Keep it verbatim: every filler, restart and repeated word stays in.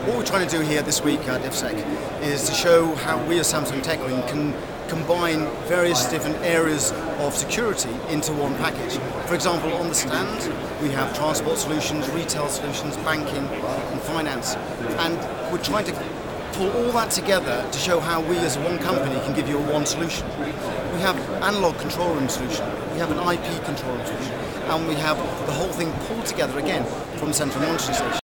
What we're trying to do here this week at I F S E C is to show how we as Samsung Techwin can combine various different areas of security into one package. For example, on the stand we have transport solutions, retail solutions, banking and finance, and we're trying to pull all that together to show how we as one company can give you a one solution. We have analog control room solution, we have an I P control room solution, and we have the whole thing pulled together again from the central monitoring station.